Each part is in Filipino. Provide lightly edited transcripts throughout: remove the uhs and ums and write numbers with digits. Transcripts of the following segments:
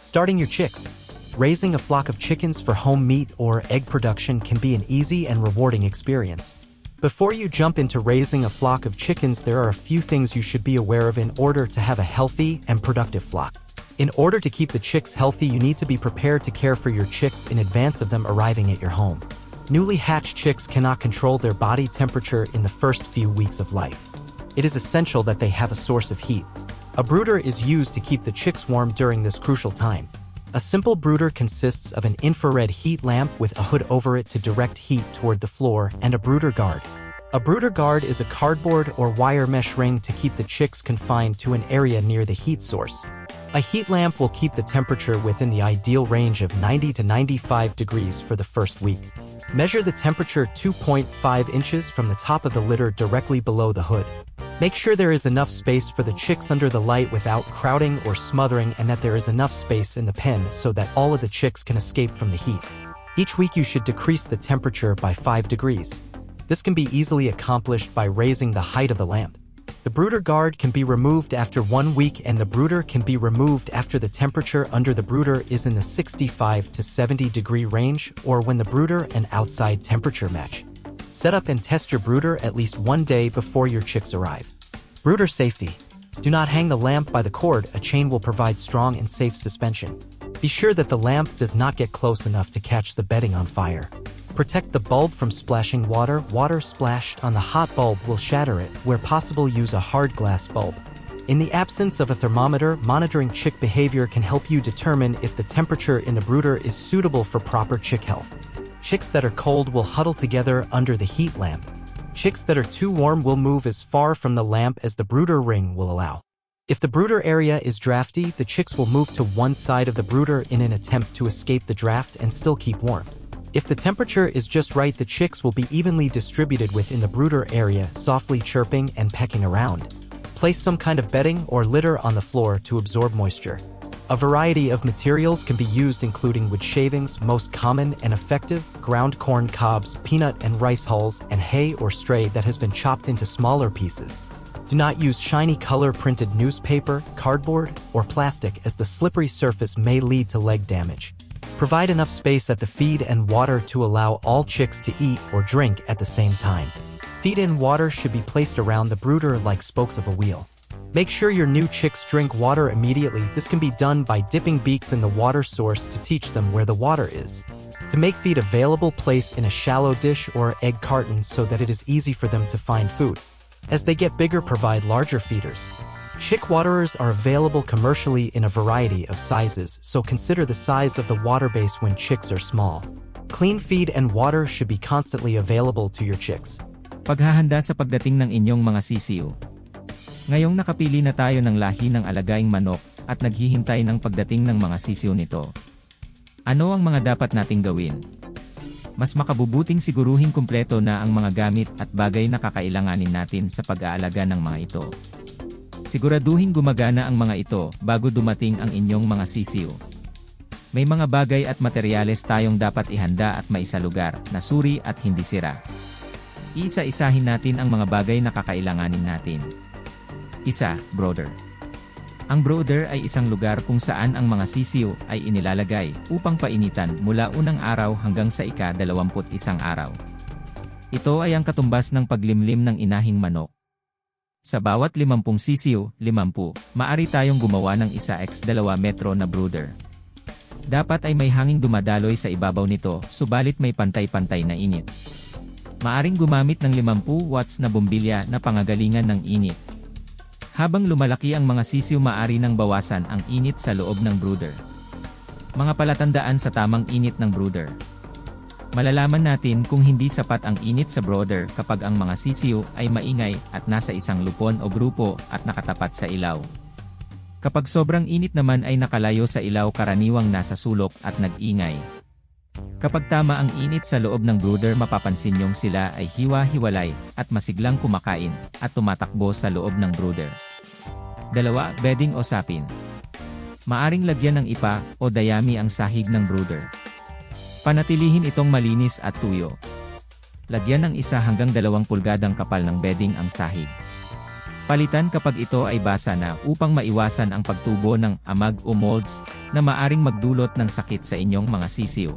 Starting your chicks. Raising a flock of chickens for home meat or egg production can be an easy and rewarding experience. Before you jump into raising a flock of chickens, there are a few things you should be aware of in order to have a healthy and productive flock. In order to keep the chicks healthy, you need to be prepared to care for your chicks in advance of them arriving at your home. Newly hatched chicks cannot control their body temperature in the first few weeks of life. It is essential that they have a source of heat. A brooder is used to keep the chicks warm during this crucial time. A simple brooder consists of an infrared heat lamp with a hood over it to direct heat toward the floor and a brooder guard. A brooder guard is a cardboard or wire mesh ring to keep the chicks confined to an area near the heat source. A heat lamp will keep the temperature within the ideal range of 90 to 95 degrees for the first week. Measure the temperature 2.5 inches from the top of the litter directly below the hood. Make sure there is enough space for the chicks under the light without crowding or smothering, and that there is enough space in the pen so that all of the chicks can escape from the heat. Each week you should decrease the temperature by 5 degrees. This can be easily accomplished by raising the height of the lamp. The brooder guard can be removed after 1 week, and the brooder can be removed after the temperature under the brooder is in the 65 to 70 degree range, or when the brooder and outside temperature match. Set up and test your brooder at least 1 day before your chicks arrive. Brooder safety. Do not hang the lamp by the cord. A chain will provide strong and safe suspension. Be sure that the lamp does not get close enough to catch the bedding on fire. Protect the bulb from splashing water. Water splashed on the hot bulb will shatter it. Where possible, use a hard glass bulb. In the absence of a thermometer, monitoring chick behavior can help you determine if the temperature in the brooder is suitable for proper chick health. Chicks that are cold will huddle together under the heat lamp. Chicks that are too warm will move as far from the lamp as the brooder ring will allow. If the brooder area is drafty, the chicks will move to one side of the brooder in an attempt to escape the draft and still keep warm. If the temperature is just right, the chicks will be evenly distributed within the brooder area, softly chirping and pecking around. Place some kind of bedding or litter on the floor to absorb moisture. A variety of materials can be used, including wood shavings, most common and effective, ground corn cobs, peanut and rice hulls, and hay or stray that has been chopped into smaller pieces. Do not use shiny color-printed newspaper, cardboard, or plastic, as the slippery surface may lead to leg damage. Provide enough space at the feed and water to allow all chicks to eat or drink at the same time. Feed and water should be placed around the brooder like spokes of a wheel. Make sure your new chicks drink water immediately. This can be done by dipping beaks in the water source to teach them where the water is. To make feed available, place in a shallow dish or egg carton so that it is easy for them to find food. As they get bigger, provide larger feeders. Chick waterers are available commercially in a variety of sizes, so consider the size of the water base when chicks are small. Clean feed and water should be constantly available to your chicks. Paghahanda sa pagdating ng inyong mga sisiw. Ngayong nakapili na tayo ng lahi ng alagaing manok at naghihintay ng pagdating ng mga sisiw nito. Ano ang mga dapat nating gawin? Mas makabubuting siguruhing kumpleto na ang mga gamit at bagay na kakailanganin natin sa pag-aalaga ng mga ito. Siguraduhin gumagana ang mga ito bago dumating ang inyong mga sisiw. May mga bagay at materyales tayong dapat ihanda at maisalugar na suri at hindi sira. Isa-isahin natin ang mga bagay na kakailanganin natin. 1. Brooder. Ang brooder ay isang lugar kung saan ang mga sisiw ay inilalagay upang painitan mula unang araw hanggang sa ika-21 araw. Ito ay ang katumbas ng paglimlim ng inahing manok. Sa bawat 50 sisiw, 50, maaari tayong gumawa ng 1x 2 metro na brooder. Dapat ay may hanging dumadaloy sa ibabaw nito, subalit may pantay-pantay na init. Maaring gumamit ng 50 watts na bombilya na pangagalingan ng init. Habang lumalaki ang mga sisiw, maaari nang bawasan ang init sa loob ng brooder. Mga palatandaan sa tamang init ng brooder. Malalaman natin kung hindi sapat ang init sa brooder kapag ang mga sisiw ay maingay at nasa isang lupon o grupo at nakatapat sa ilaw. Kapag sobrang init naman ay nakalayo sa ilaw, karaniwang nasa sulok at nag-ingay. Kapag tama ang init sa loob ng brooder, mapapansin niyong sila ay hiwa-hiwalay at masiglang kumakain at tumatakbo sa loob ng brooder. 2. Bedding o sapin. Maaring lagyan ng ipa o dayami ang sahig ng brooder. Panatilihin itong malinis at tuyo. Lagyan ng 1 hanggang 2 pulgadang kapal ng bedding ang sahig. Palitan kapag ito ay basa na upang maiwasan ang pagtubo ng amag o molds na maaring magdulot ng sakit sa inyong mga sisiw.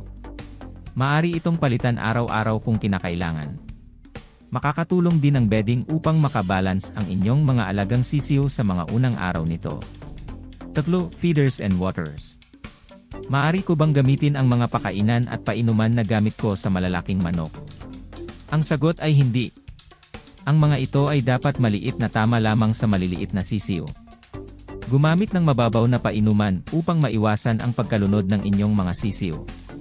Maari itong palitan araw-araw kung kinakailangan. Makakatulong din ang bedding upang makabalance ang inyong mga alagang sisiw sa mga unang araw nito. 3. Feeders and waters. Maari ko bang gamitin ang mga pakainan at painuman na gamit ko sa malalaking manok? Ang sagot ay hindi. Ang mga ito ay dapat maliit na tama lamang sa maliliit na sisiw. Gumamit ng mababaw na painuman upang maiwasan ang pagkalunod ng inyong mga sisiw.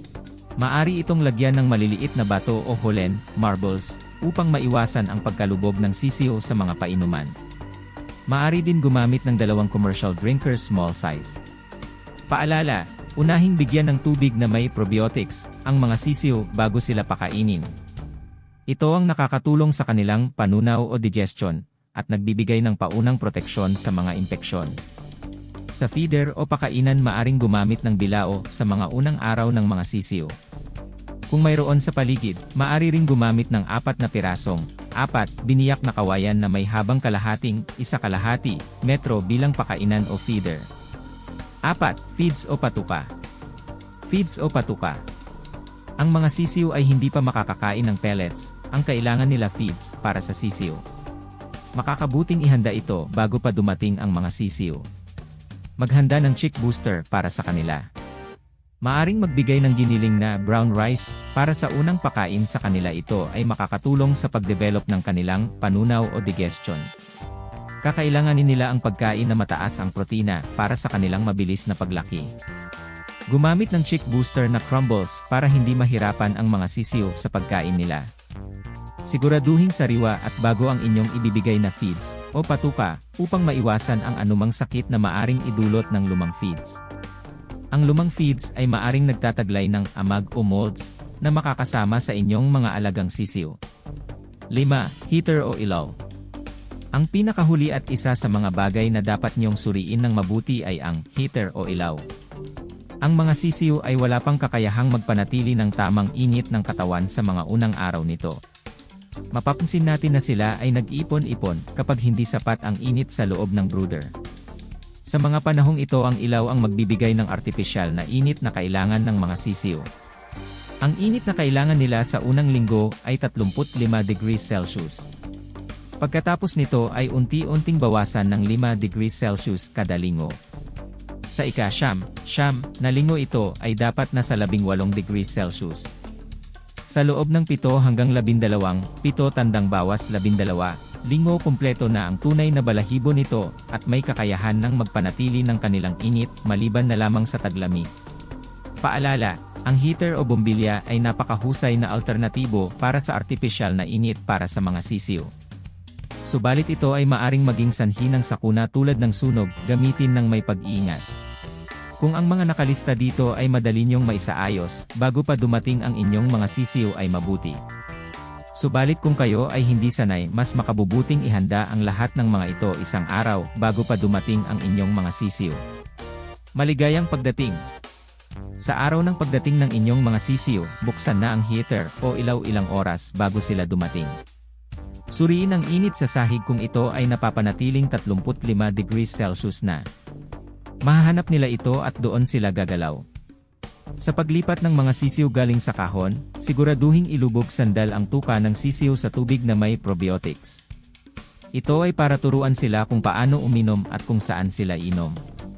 Maari itong lagyan ng maliliit na bato o holen, marbles, upang maiwasan ang pagkalubog ng sisiw sa mga painuman. Maari din gumamit ng 2 commercial drinkers small size. Paalala, unahing bigyan ng tubig na may probiotics ang mga sisiw bago sila pakainin. Ito ang nakakatulong sa kanilang panunaw o digestion, at nagbibigay ng paunang proteksyon sa mga impeksyon. Sa feeder o pakainan maaring gumamit ng bilao sa mga unang araw ng mga sisiw. Kung mayroon sa paligid, maari ring gumamit ng 4 na pirasong, 4 biniyak na kawayan na may habang kalahating, 1/2 metro bilang pakainan o feeder. 4. Feeds o patuka. Feeds o patuka. Ang mga sisiw ay hindi pa makakakain ng pellets, ang kailangan nila feeds para sa sisiw. Makakabuting ihanda ito bago pa dumating ang mga sisiw. Maghanda ng chick booster para sa kanila. Maaring magbigay ng giniling na brown rice para sa unang pakain sa kanila. Ito ay makakatulong sa pagdevelop ng kanilang panunaw o digestion. Kakailanganin nila ang pagkain na mataas ang protina para sa kanilang mabilis na paglaki. Gumamit ng chick booster na crumbles para hindi mahirapan ang mga sisiw sa pagkain nila. Siguraduhing sariwa at bago ang inyong ibibigay na feeds o patuka upang maiwasan ang anumang sakit na maaring idulot ng lumang feeds. Ang lumang feeds ay maaring nagtataglay ng amag o molds na makakasama sa inyong mga alagang sisiw. 5. Heater o ilaw. Ang pinakahuli at isa sa mga bagay na dapat niyong suriin ng mabuti ay ang heater o ilaw. Ang mga sisiw ay wala pang kakayahang magpanatili ng tamang init ng katawan sa mga unang araw nito. Mapapansin natin na sila ay nag-ipon-ipon kapag hindi sapat ang init sa loob ng brooder. Sa mga panahong ito ang ilaw ang magbibigay ng artipisyal na init na kailangan ng mga sisiw. Ang init na kailangan nila sa unang linggo ay 35 degrees Celsius. Pagkatapos nito ay unti-unting bawasan ng 5 degrees Celsius kada linggo. Sa ika-siyam na linggo ito ay dapat nasa 18 degrees Celsius. Sa loob ng 7 hanggang 12, 7 tandang bawas 12, linggo kumpleto na ang tunay na balahibo nito at may kakayahan ng magpanatili ng kanilang init maliban na lamang sa taglamig. Paalala, ang heater o bombilya ay napakahusay na alternatibo para sa artipisyal na init para sa mga sisiw. Subalit ito ay maaring maging sanhi ng sakuna tulad ng sunog, gamitin ng may pag-iingat. Kung ang mga nakalista dito ay madali niyong maisaayos, bago pa dumating ang inyong mga sisiw ay mabuti. Subalit kung kayo ay hindi sanay, mas makabubuting ihanda ang lahat ng mga ito isang araw bago pa dumating ang inyong mga sisiw. Maligayang pagdating! Sa araw ng pagdating ng inyong mga sisiw, buksan na ang heater o ilaw ilang oras bago sila dumating. Suriin ang init sa sahig kung ito ay napapanatiling 35 degrees Celsius na. Mahahanap nila ito at doon sila gagalaw. Sa paglipat ng mga sisiw galing sa kahon, siguraduhing ilubog sandal ang tuka ng sisiw sa tubig na may probiotics. Ito ay para turuan sila kung paano uminom at kung saan sila inom.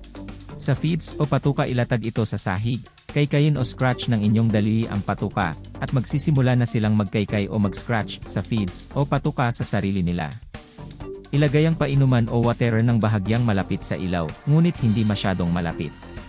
Sa feeds o patuka ilatag ito sa sahig, kaykayin o scratch ng inyong daliri ang patuka, at magsisimula na silang magkaykay o mag-scratch sa feeds o patuka sa sarili nila. Ilagay ang painuman o waterer ng bahagyang malapit sa ilaw, ngunit hindi masyadong malapit.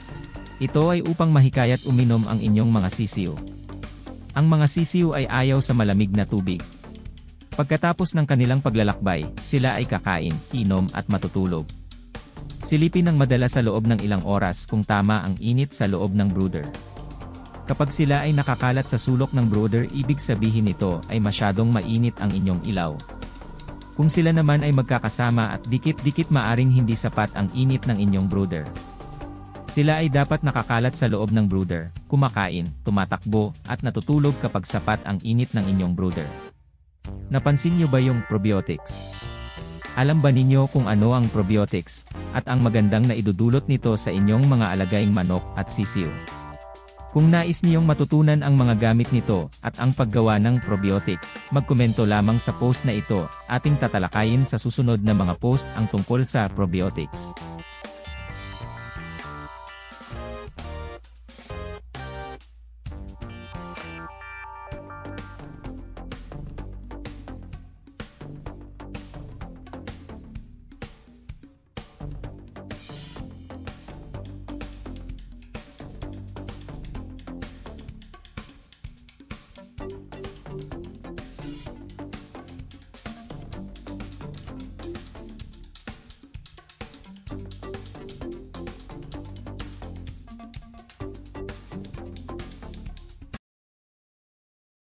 Ito ay upang mahikayat uminom ang inyong mga sisiw. Ang mga sisiw ay ayaw sa malamig na tubig. Pagkatapos ng kanilang paglalakbay, sila ay kakain, inom at matutulog. Silipin ng madala sa loob ng ilang oras kung tama ang init sa loob ng brooder. Kapag sila ay nakakalat sa sulok ng brooder, ibig sabihin nito ay masyadong mainit ang inyong ilaw. Kung sila naman ay magkakasama at dikit-dikit, maaring hindi sapat ang init ng inyong brooder. Sila ay dapat nakakalat sa loob ng brooder, kumakain, tumatakbo, at natutulog kapag sapat ang init ng inyong brooder. Napansin niyo ba yung probiotics? Alam ba ninyo kung ano ang probiotics, at ang magandang na idudulot nito sa inyong mga alagaing manok at sisiw? Kung nais niyong matutunan ang mga gamit nito, at ang paggawa ng probiotics, magkomento lamang sa post na ito, ating tatalakayin sa susunod na mga post ang tungkol sa probiotics.